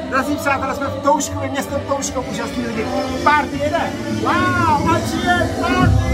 Drazí přátelé, jsme v Touškově, město Touškov, úžasný lidi. Party jede! Wow, a je party!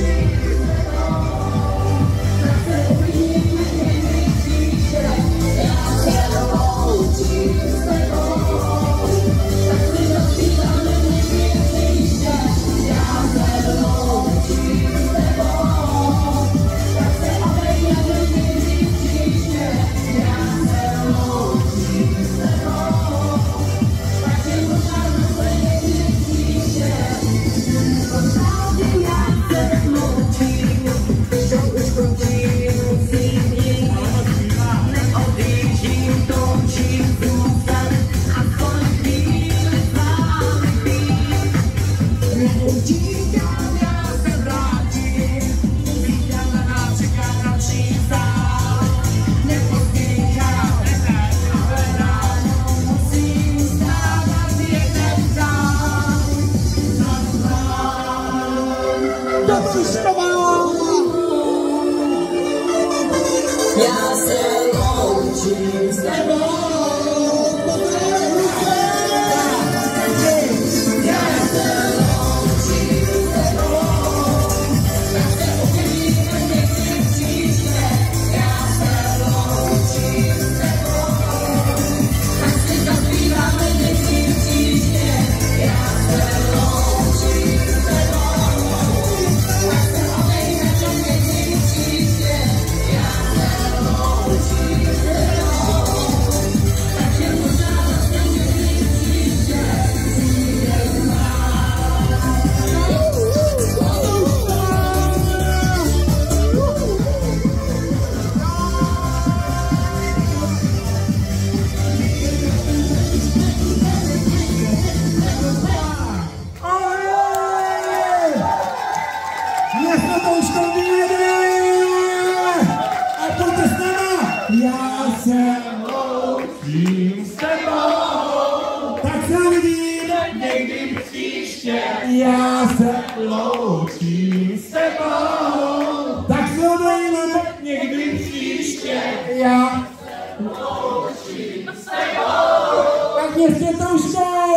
Já se loučím s tebou. Já se loučím s tebou. Tak se vidíme někdy příště. Já se loučím s tebou. Tak se odejíme někdy příště. Já se loučím s tebou. Tak ještě Touškov.